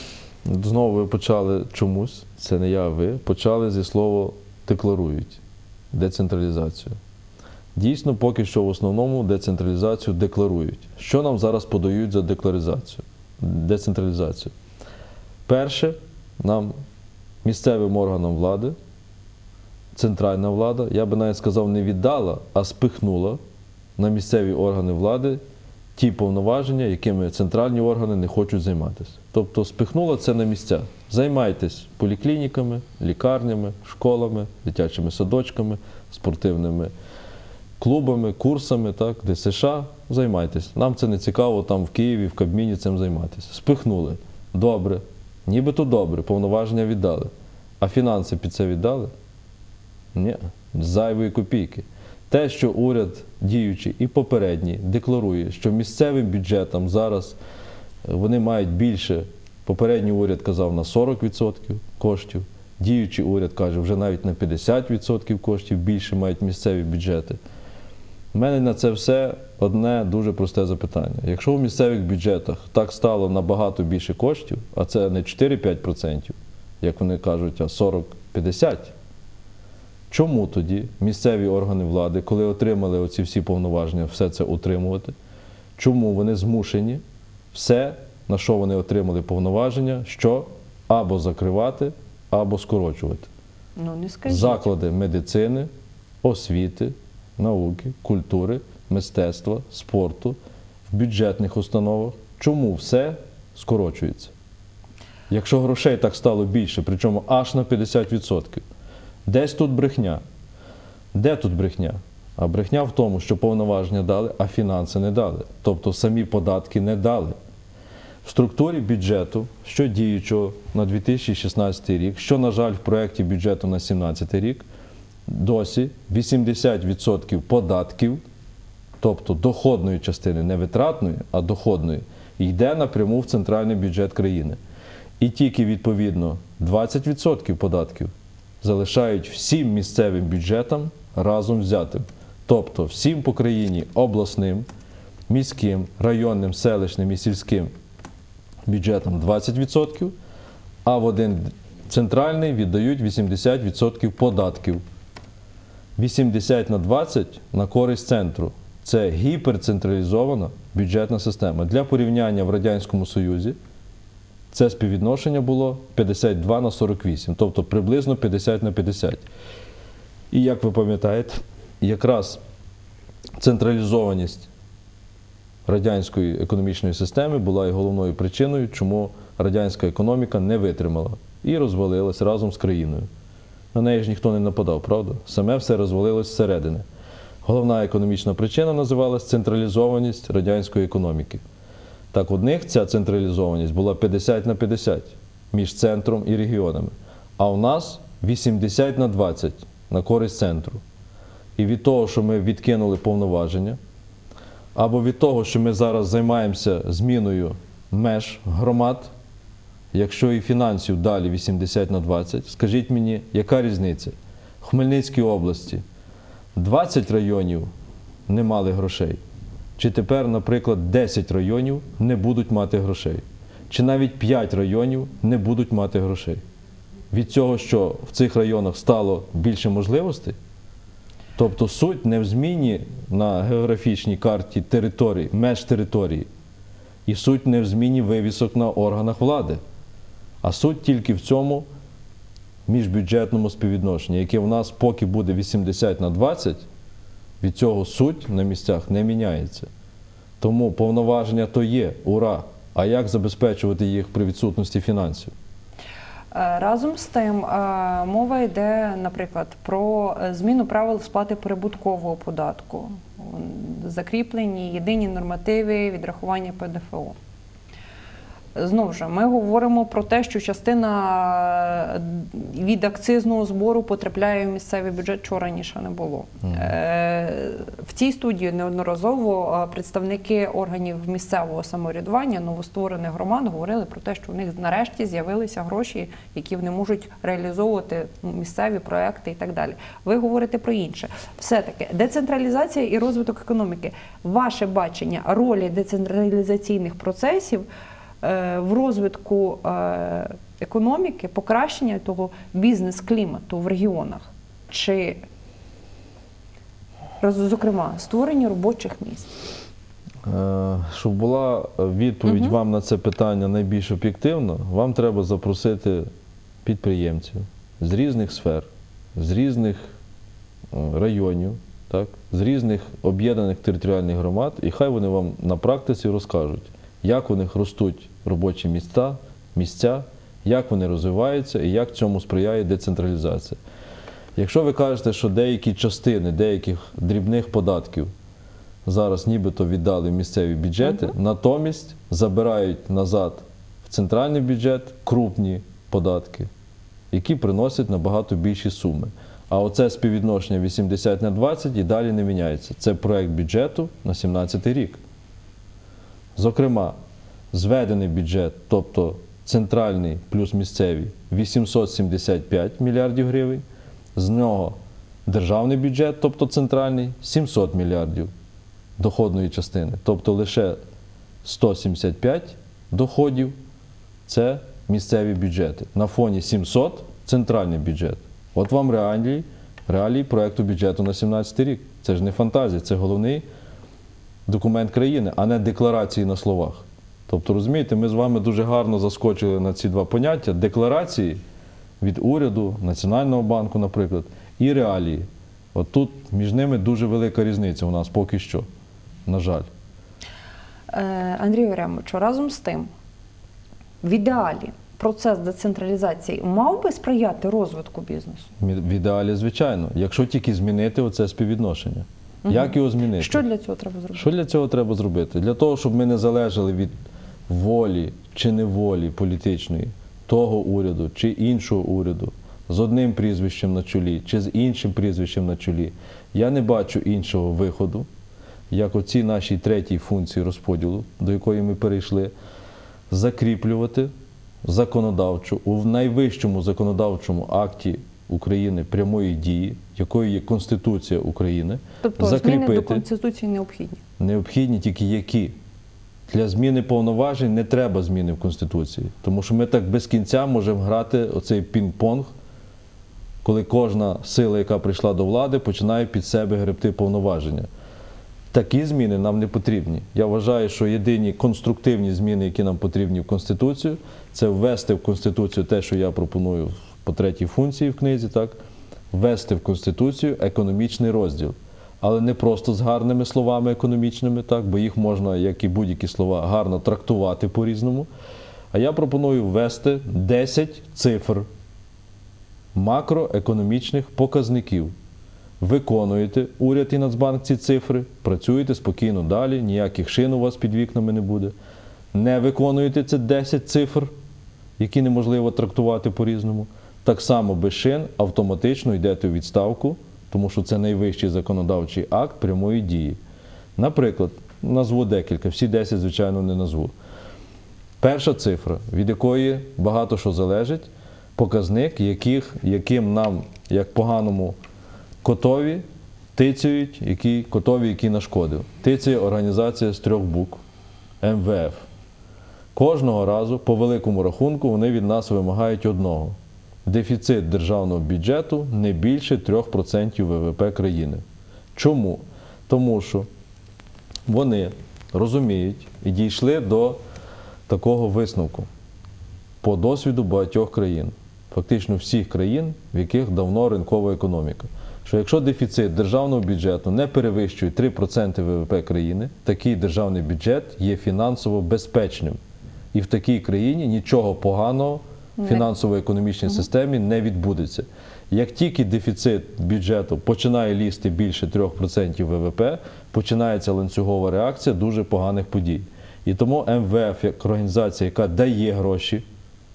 Знову ви почали чомусь, це не я, а ви, почали зі слова «декларують» – децентралізацію. Дійсно, поки що в основному децентралізацію декларують. Що нам зараз подають за декларизацію? Децентралізацію. Перше, нам, місцевим органам влади, центральна влада, я би навіть сказав, не віддала, а спихнула на місцеві органи влади ті повноваження, якими центральні органи не хочуть займатися. Тобто спихнула це на місця. Займайтесь поліклініками, лікарнями, школами, дитячими садочками, спортивними клубами, курсами, так, ДСШ, займайтесь. Нам це не цікаво там в Києві, в Кабміні цим займатися. Спихнули. Добре. Нібито добре, повноваження віддали. А фінанси під це віддали? Ні, зайвої копійки. Те, що уряд діючий і попередній декларує, що місцевим бюджетам зараз вони мають більше, попередній уряд казав на сорок відсотків коштів, діючий уряд каже, вже навіть на п'ятдесят відсотків коштів більше мають місцеві бюджети. У мене на це все одне дуже просте запитання. Якщо в місцевих бюджетах так стало набагато більше коштів, а це не чотири-п'ять відсотків, як вони кажуть, а сорок-п'ятдесят відсотків, чому тоді місцеві органи влади, коли отримали оці всі повноваження, все це утримувати, чому вони змушені все, на що вони отримали повноваження, що або закривати, або скорочувати? Ну, не скажіть. Заклади медицини, освіти, науки, культури, мистецтва, спорту, в бюджетних установах. Чому все скорочується? Якщо грошей так стало більше, причому аж на п'ятдесят відсотків. Десь тут брехня. Де тут брехня? А брехня в тому, що повноваження дали, а фінанси не дали. Тобто самі податки не дали. В структурі бюджету, що діючого на дві тисячі шістнадцятий рік, що, на жаль, в проєкті бюджету на дві тисячі сімнадцятий рік, досі вісімдесят відсотків податків, тобто доходної частини, не витратної, а доходної, йде напряму в центральний бюджет країни. І тільки, відповідно, двадцять відсотків податків залишають всім місцевим бюджетам разом взятим. Тобто всім по країні обласним, міським, районним, селищним і сільським бюджетам двадцять відсотків, а в один центральний віддають вісімдесят відсотків податків. вісімдесят на двадцять на користь центру. Це гіперцентралізована бюджетна система. Для порівняння в Радянському Союзі це співвідношення було п'ятдесят два на сорок вісім, тобто приблизно п'ятдесят на п'ятдесят. І як ви пам'ятаєте, якраз централізованість радянської економічної системи була і головною причиною, чому радянська економіка не витримала і розвалилась разом з країною. На неї ж ніхто не нападав, правда? Саме все розвалилось зсередини. Головна економічна причина називалась централізованість радянської економіки. Так, у них ця централізованість була п'ятдесят на п'ятдесят між центром і регіонами, а у нас вісімдесят на двадцять на користь центру. І від того, що ми відкинули повноваження, або від того, що ми зараз займаємося зміною меж громад, якщо і фінансів далі вісімдесят на двадцять, скажіть мені, яка різниця? В Хмельницькій області двадцять районів не мали грошей. Чи тепер, наприклад, десять районів не будуть мати грошей? Чи навіть п'ять районів не будуть мати грошей? Від цього, що в цих районах стало більше можливостей? Тобто суть не в зміні на географічній карті територій, меж території. І суть не в зміні вивісок на органах влади. А суть тільки в цьому міжбюджетному співвідношенні, яке в нас поки буде вісімдесят на двадцять, від цього суть на місцях не міняється. Тому повноваження то є, ура! А як забезпечувати їх при відсутності фінансів? Разом з тим, мова йде, наприклад, про зміну правил сплати прибуткового податку, закріплені єдині нормативи відрахування Пе Де Фе О. Знову ж, ми говоримо про те, що частина від акцизного збору потрапляє в місцевий бюджет, чого раніше не було. Мгм. Е, В цій студії неодноразово е, представники органів місцевого самоврядування новостворених громад говорили про те, що у них нарешті з'явилися гроші, які вони можуть реалізовувати, ну, місцеві проекти і так далі. Ви говорите про інше. Все-таки децентралізація і розвиток економіки. Ваше бачення ролі децентралізаційних процесів е, в розвитку е, економіки, покращення того бізнес-клімату в регіонах? Чи, роз- зокрема, створення робочих місць? Е, Щоб була відповідь Мгм. вам на це питання найбільш об'єктивно, вам треба запросити підприємців з різних сфер, з різних е, районів, так, з різних об'єднаних територіальних громад, і хай вони вам на практиці розкажуть, як у них ростуть робочі місця, місця, як вони розвиваються і як цьому сприяє децентралізація. Якщо ви кажете, що деякі частини деяких дрібних податків зараз нібито віддали в місцеві бюджети, натомість забирають назад в центральний бюджет крупні податки, які приносять набагато більші суми. А оце співвідношення вісімдесят на двадцять і далі не міняється. Це проект бюджету на сімнадцятий рік. Зокрема, зведений бюджет, тобто центральний плюс місцеві, вісімсот сімдесят п'ять мільярдів гривень, з нього державний бюджет, тобто центральний, сімсот мільярдів доходної частини. Тобто лише сто сімдесят п'ять доходів – це місцеві бюджети. На фоні сімсот – центральний бюджет. От вам реалії, реалії проєкту бюджету на сімнадцятий рік. Це ж не фантазія, це головний документ країни, а не декларації на словах. Тобто, розумієте, ми з вами дуже гарно заскочили на ці два поняття. Декларації від уряду, Національного банку, наприклад, і реалії. От тут між ними дуже велика різниця у нас поки що, на жаль. Е, Андрію Яремовичу, разом з тим, в ідеалі процес децентралізації мав би сприяти розвитку бізнесу? В ідеалі, звичайно, якщо тільки змінити оце співвідношення. Як його змінити? Що для цього треба зробити? Що для цього треба зробити? Для того, щоб ми не залежали від волі чи неволі політичної того уряду чи іншого уряду з одним прізвищем на чолі чи з іншим прізвищем на чолі. Я не бачу іншого виходу, як оці наші третій функції розподілу, до якої ми перейшли, закріплювати законодавчо у найвищому законодавчому акті України прямої дії, якою є Конституція України, Тобто зміни до Конституції необхідні? Необхідні тільки які? Для зміни повноважень не треба зміни в Конституції, тому що ми так без кінця можемо грати оцей пінг-понг, коли кожна сила, яка прийшла до влади, починає під себе гребти повноваження. Такі зміни нам не потрібні. Я вважаю, що єдині конструктивні зміни, які нам потрібні в Конституцію, це ввести в Конституцію те, що я пропоную по третій функції в книзі, так? Ввести в Конституцію економічний розділ. Але не просто з гарними словами економічними, так? Бо їх можна, як і будь-які слова, гарно трактувати по-різному. А я пропоную ввести десять цифр макроекономічних показників. Виконуєте, уряд і Нацбанк, ці цифри, працюєте спокійно далі, ніяких шин у вас під вікнами не буде. Не виконуєте ці десять цифр, які неможливо трактувати по-різному, так само без шин автоматично йдете у відставку, тому що це найвищий законодавчий акт прямої дії. Наприклад, назву декілька, всі десять, звичайно, не назву. Перша цифра, від якої багато що залежить, показник, яких, яким нам, як поганому котові, тицяють, які, котові, який нашкодив. Тицяє організація з трьох букв – ем ве еф. Кожного разу, по великому рахунку, вони від нас вимагають одного. Дефіцит державного бюджету не більше трьох відсотків ве ве пе країни. Чому? Тому що вони розуміють і дійшли до такого висновку по досвіду багатьох країн, фактично всіх країн, в яких давно ринкова економіка, що якщо дефіцит державного бюджету не перевищує три відсотки ве ве пе країни, такий державний бюджет є фінансово безпечним. І в такій країні нічого поганого в фінансово-економічній системі не відбудеться. Як тільки дефіцит бюджету починає лізти більше трьох відсотків ве ве пе, починається ланцюгова реакція дуже поганих подій. І тому Ем Ве Еф, як організація, яка дає гроші,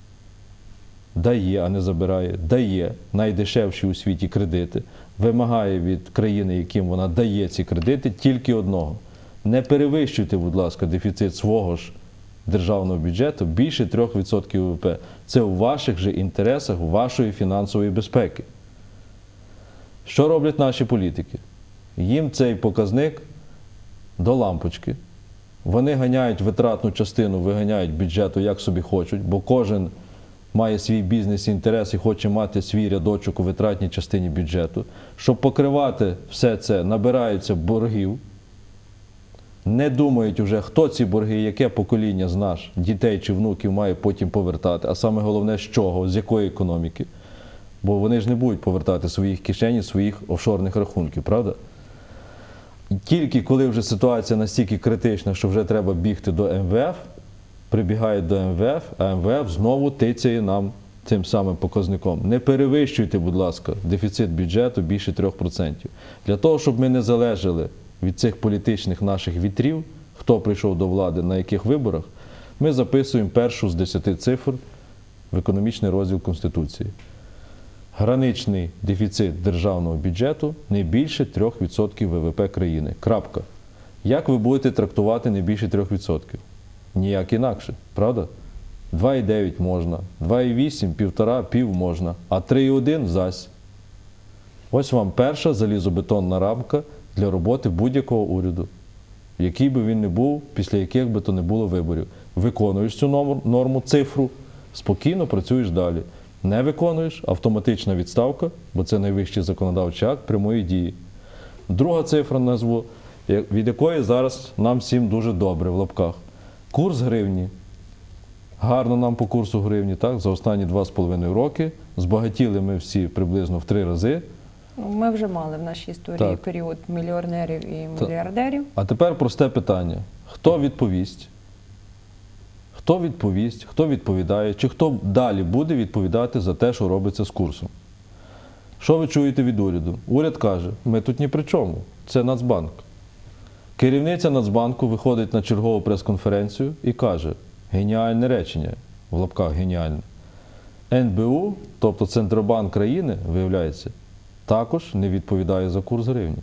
дає, а не забирає, дає найдешевші у світі кредити, вимагає від країни, яким вона дає ці кредити, тільки одного. Не перевищуйте, будь ласка, дефіцит свого ж державного бюджету більше трьох відсотків Ве Ве Пе. Це у ваших же інтересах, вашої фінансової безпеки. Що роблять наші політики? Їм цей показник до лампочки. Вони ганяють витратну частину, виганяють бюджету як собі хочуть, бо кожен має свій бізнес-інтерес і хоче мати свій рядочок у витратній частині бюджету. Щоб покривати все це, набираються боргів, не думають вже, хто ці борги, яке покоління з нас, дітей чи внуків, має потім повертати, а саме головне, з чого, з якої економіки. Бо вони ж не будуть повертати своїх кишень, своїх офшорних рахунків, правда? І тільки коли вже ситуація настільки критична, що вже треба бігти до Ем Ве Еф, прибігають до Ем Ве Еф, а Ем Ве Еф знову тицяє нам цим самим показником. Не перевищуйте, будь ласка, дефіцит бюджету більше трьох відсотків. Для того, щоб ми не залежали від цих політичних наших вітрів, хто прийшов до влади, на яких виборах, ми записуємо першу з десяти цифр в економічний розділ Конституції. Граничний дефіцит державного бюджету не більше трьох відсотків Ве Ве Пе країни. Крапка. Як ви будете трактувати не більше трьох відсотків? Ніяк інакше, правда? два цілих дев'ять можна, два цілих вісім, півтора, пів можна, а три цілих один зась. Ось вам перша залізобетонна рамка для роботи будь-якого уряду, який би він не був, після яких би то не було виборів. Виконуєш цю норму, цифру, спокійно працюєш далі. Не виконуєш – автоматична відставка, бо це найвищий законодавчий акт прямої дії. Друга цифра назву, від якої зараз нам всім дуже добре в лапках. Курс гривні. Гарно нам по курсу гривні, так, за останні два з половиною роки. Збагатіли ми всі приблизно в три рази. Ми вже мали в нашій історії Так. період мільйонерів і мільярдерів. А тепер просте питання. Хто відповість? Хто відповість, хто відповідає, чи хто далі буде відповідати за те, що робиться з курсом? Що ви чуєте від уряду? Уряд каже, ми тут ні при чому, це Нацбанк. Керівниця Нацбанку виходить на чергову прес-конференцію і каже, геніальне речення, в лапках геніальне. Ен Бе У, тобто Центробанк країни, виявляється, також не відповідає за курс гривні.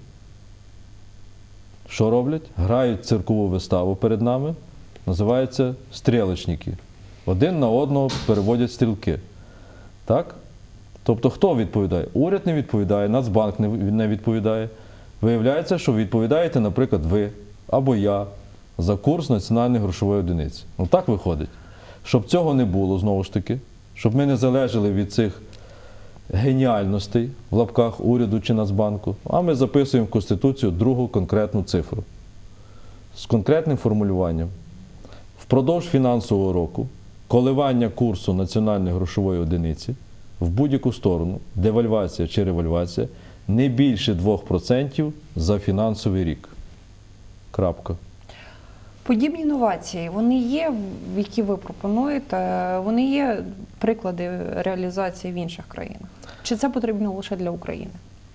Що роблять? Грають циркову виставу перед нами, називається стрілочники. Один на одного переводять стрілки. Так? Тобто хто відповідає? Уряд не відповідає, Нацбанк не відповідає. Виявляється, що відповідаєте, наприклад, ви або я за курс національної грошової одиниці. Ну так виходить. Щоб цього не було, знову ж таки, щоб ми не залежали від цих геніальностей в лапках уряду чи Нацбанку, а ми записуємо в Конституцію другу конкретну цифру. З конкретним формулюванням. Впродовж фінансового року коливання курсу національної грошової одиниці в будь-яку сторону, девальвація чи ревальвація, не більше двох відсотків за фінансовий рік. Крапка. Подібні інновації, вони є, які ви пропонуєте, вони є приклади реалізації в інших країнах? Чи це потрібно лише для України?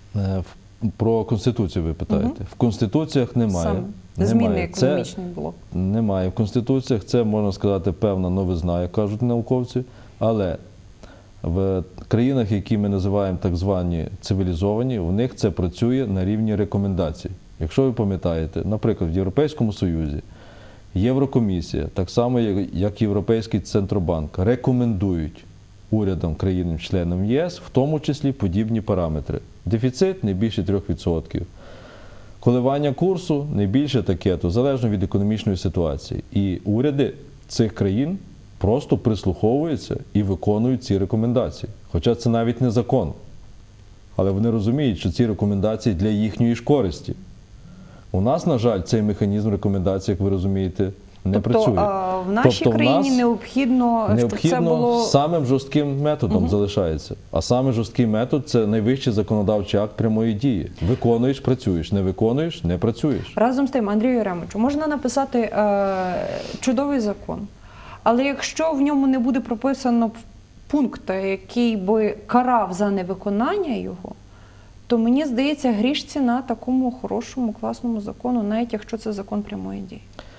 Про Конституцію ви питаєте. Угу. В Конституціях немає. Саме. Змінний економічний блок. Немає. В Конституціях це, можна сказати, певна новизна, як кажуть науковці, але в країнах, які ми називаємо так звані цивілізовані, у них це працює на рівні рекомендацій. Якщо ви пам'ятаєте, наприклад, в Європейському Союзі Єврокомісія, так само як Європейський Центробанк, рекомендують урядам, країнам-членам Є Ес, в тому числі подібні параметри. Дефіцит не більше трьох відсотків. Коливання курсу не більше таке-то, залежно від економічної ситуації. І уряди цих країн просто прислуховуються і виконують ці рекомендації. Хоча це навіть не закон. Але вони розуміють, що ці рекомендації для їхньої ж користі. У нас, на жаль, цей механізм рекомендацій, як ви розумієте, не тобто, працює. А в нашій тобто, країні в нас необхідно, необхідно щоб це було... самим жорстким методом угу. залишається. А самий жорсткий метод – це найвищий законодавчий акт прямої дії. Виконуєш – працюєш, не виконуєш – не працюєш. Разом з тим, Андрію Єремовичу, можна написати е, чудовий закон, але якщо в ньому не буде прописано пункт, який би карав за невиконання його, то мені здається, гріш ціна такому хорошому, класному закону, навіть якщо це закон прямої дії.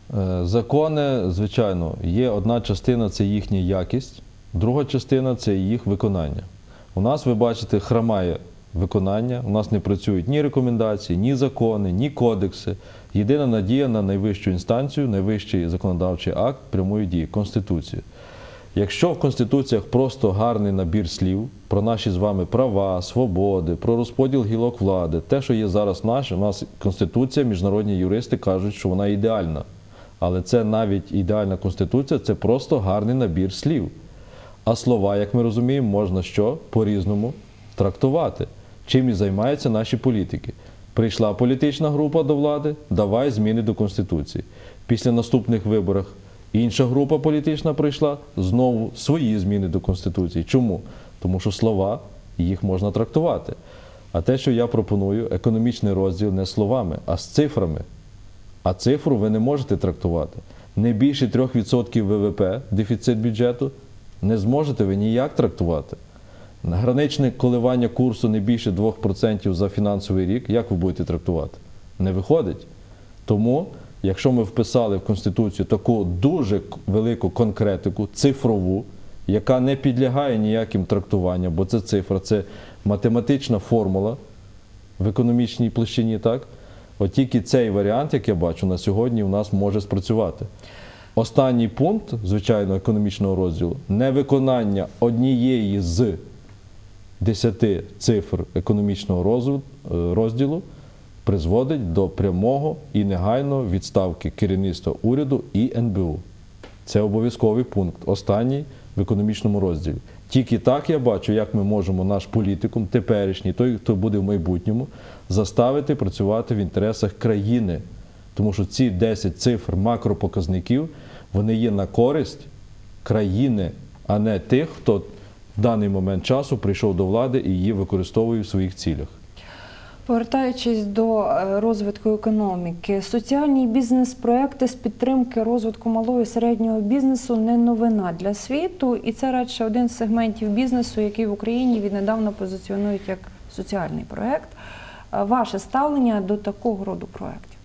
Е, Закони, звичайно, є одна частина – це їхня якість, друга частина – це їх виконання. У нас, ви бачите, хромає виконання, у нас не працюють ні рекомендації, ні закони, ні кодекси. Єдина надія на найвищу інстанцію, найвищий законодавчий акт прямої дії – Конституцію. Якщо в Конституціях просто гарний набір слів про наші з вами права, свободи, про розподіл гілок влади, те, що є зараз наше, у нас Конституція, міжнародні юристи кажуть, що вона ідеальна. Але це навіть ідеальна Конституція – це просто гарний набір слів. А слова, як ми розуміємо, можна що? По-різному трактувати. Чим і займаються наші політики. Прийшла політична група до влади, давай зміни до Конституції. Після наступних виборів інша група політична прийшла, знову свої зміни до Конституції. Чому? Тому що слова, їх можна трактувати. А те, що я пропоную, економічний розділ не словами, а з цифрами. А цифру ви не можете трактувати. Не більше трьох відсотків ВВП, дефіцит бюджету, не зможете ви ніяк трактувати. Граничне коливання курсу не більше двох відсотків за фінансовий рік, як ви будете трактувати? Не виходить. Тому, якщо ми вписали в Конституцію таку дуже велику конкретику, цифрову, яка не підлягає ніяким трактуванням, бо це цифра, це математична формула в економічній площині, так? От тільки цей варіант, як я бачу, на сьогодні у нас може спрацювати. Останній пункт, звичайно, економічного розділу – невиконання однієї з десяти цифр економічного розділу призводить до прямого і негайного відставки керівництва уряду і ен бе у. Це обов'язковий пункт, останній в економічному розділі. Тільки так я бачу, як ми можемо наш політикум, теперішній, той, хто буде в майбутньому, заставити працювати в інтересах країни. Тому що ці десять цифр макропоказників, вони є на користь країни, а не тих, хто в даний момент часу прийшов до влади і її використовує в своїх цілях. Повертаючись до розвитку економіки, соціальні бізнес-проекти з підтримки розвитку малого і середнього бізнесу не новина для світу, і це радше один з сегментів бізнесу, який в Україні віднедавна позиціонують як соціальний проект. Ваше ставлення до такого роду проєктів?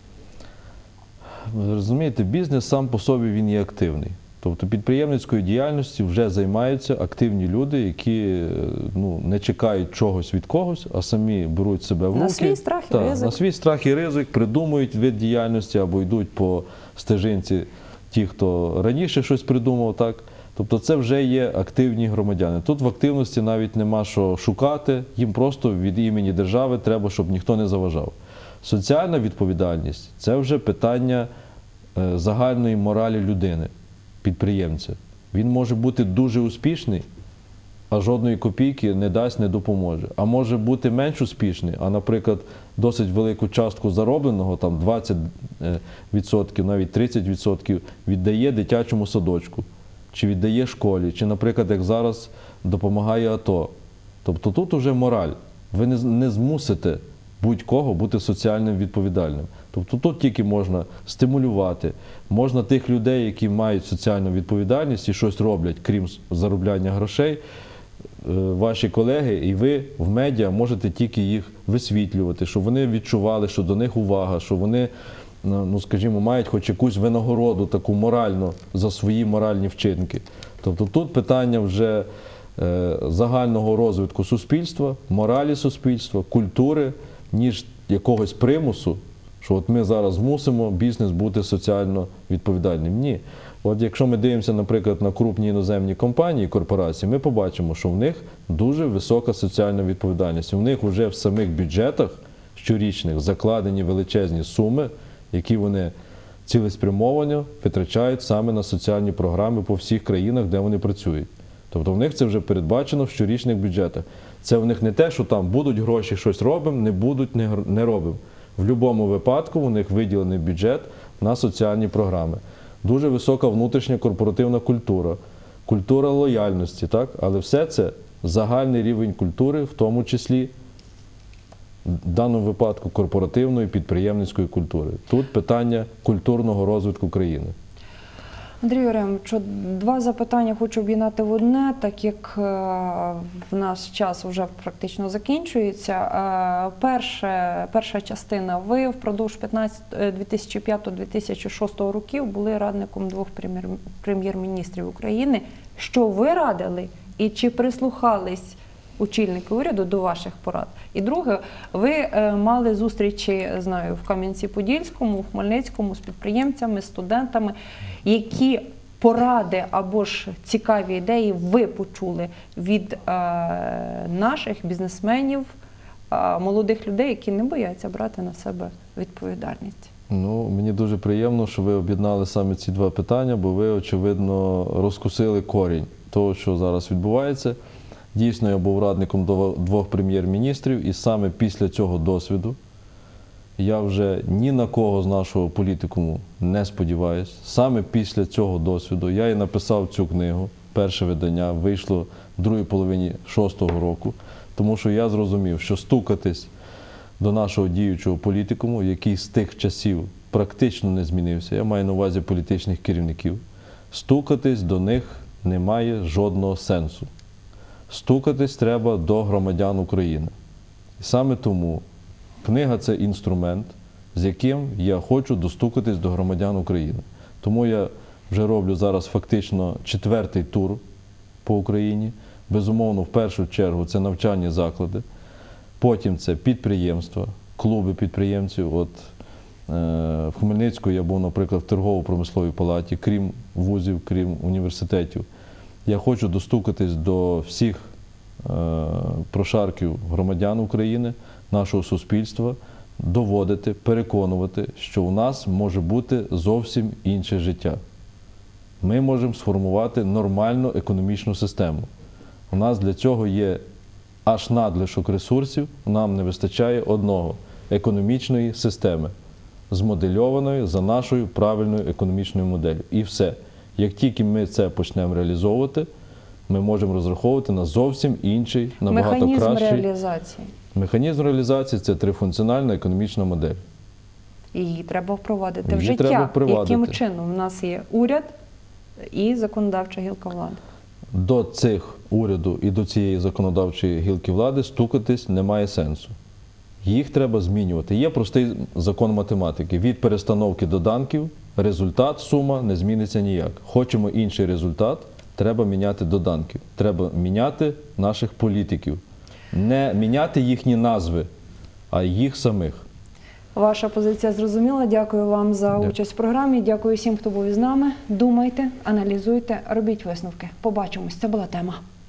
Ви розумієте, бізнес сам по собі він є активний. Тобто підприємницькою діяльністю вже займаються активні люди, які ну, не чекають чогось від когось, а самі беруть себе в руки. На свій страх і Так, ризик. На свій страх і ризик, придумують вид діяльності або йдуть по стежинці ті, хто раніше щось придумав. Так? Тобто це вже є активні громадяни. Тут в активності навіть нема що шукати, їм просто від імені держави треба, щоб ніхто не заважав. Соціальна відповідальність – це вже питання е, загальної моралі людини, підприємця. Він може бути дуже успішний, а жодної копійки не дасть, не допоможе. А може бути менш успішний, а, наприклад, досить велику частку заробленого, там двадцять відсотків, навіть тридцять відсотків, віддає дитячому садочку, чи віддає школі, чи, наприклад, як зараз, допомагає АТО. Тобто тут уже мораль. Ви не, не змусите будь-кого бути соціально відповідальним. Тобто тут тільки можна стимулювати, можна тих людей, які мають соціальну відповідальність і щось роблять, крім заробляння грошей, ваші колеги і ви в медіа можете тільки їх висвітлювати, щоб вони відчували, що до них увага, що вони, ну скажімо, мають хоч якусь винагороду таку моральну за свої моральні вчинки. Тобто тут питання вже загального розвитку суспільства, моралі суспільства, культури, ніж якогось примусу, що от ми зараз змусимо бізнес бути соціально відповідальним. Ні. От якщо ми дивимося, наприклад, на крупні іноземні компанії, корпорації, ми побачимо, що в них дуже висока соціальна відповідальність. У них вже в самих бюджетах щорічних закладені величезні суми, які вони цілеспрямовано витрачають саме на соціальні програми по всіх країнах, де вони працюють. Тобто в них це вже передбачено в щорічних бюджетах. Це в них не те, що там будуть гроші, щось робимо, не будуть, не робимо. В будь-якому випадку у них виділений бюджет на соціальні програми. Дуже висока внутрішня корпоративна культура, культура лояльності, так? Але все це загальний рівень культури, в тому числі в даному випадку корпоративної підприємницької культури. Тут питання культурного розвитку країни. Андрій Єремович, два запитання хочу об'єднати в одне, так як е, в наш час вже практично закінчується. Е, перше, перша частина. Ви впродовж дві тисячі п'ятого - дві тисячі шостого років були радником двох прем'єр, прем'єр-міністрів України. Що ви радили і чи прислухались очільники уряду до ваших порад? І друге, ви е, мали зустрічі, знаю, в Кам'янці-Подільському, в Хмельницькому з підприємцями, студентами. Які поради або ж цікаві ідеї ви почули від е, наших бізнесменів, е, молодих людей, які не бояться брати на себе відповідальність? Ну, мені дуже приємно, що ви об'єднали саме ці два питання, бо ви, очевидно, розкусили корінь того, що зараз відбувається. Дійсно, я був радником двох прем'єр-міністрів, і саме після цього досвіду я вже ні на кого з нашого політикуму не сподіваюся. Саме після цього досвіду я і написав цю книгу. Перше видання вийшло в другій половині шостого року, тому що я зрозумів, що стукатись до нашого діючого політикуму, який з тих часів практично не змінився, я маю на увазі політичних керівників, стукатись до них немає жодного сенсу. Стукатись треба до громадян України. І саме тому книга – це інструмент, з яким я хочу достукатись до громадян України. Тому я вже роблю зараз фактично четвертий тур по Україні. Безумовно, в першу чергу це навчальні заклади, потім це підприємства, клуби підприємців. От, е, в Хмельницьку я був, наприклад, в торгово-промисловій палаті, крім вузів, крім університетів. Я хочу достукатись до всіх е, прошарків громадян України, нашого суспільства, доводити, переконувати, що у нас може бути зовсім інше життя. Ми можемо сформувати нормальну економічну систему. У нас для цього є аж надлишок ресурсів, нам не вистачає одного – економічної системи, змодельованої за нашою правильною економічною моделлю. І все. Як тільки ми це почнемо реалізовувати, ми можемо розраховувати на зовсім інший, набагато Механізм кращий. реалізації. Механізм реалізації – це трифункціональна економічна модель. Її треба впровадити в Її життя. треба впровадити. Яким чином? У нас є уряд і законодавча гілка влади. До цих уряду і до цієї законодавчої гілки влади стукатись немає сенсу. Їх треба змінювати. Є простий закон математики. Від перестановки доданків результат, сума не зміниться ніяк. Хочемо інший результат, треба міняти доданків. Треба міняти наших політиків. Не міняти їхні назви, а їх самих. Ваша позиція зрозуміла. Дякую вам за Дякую. участь в програмі. Дякую всім, хто був із нами. Думайте, аналізуйте, робіть висновки. Побачимось. Це була тема.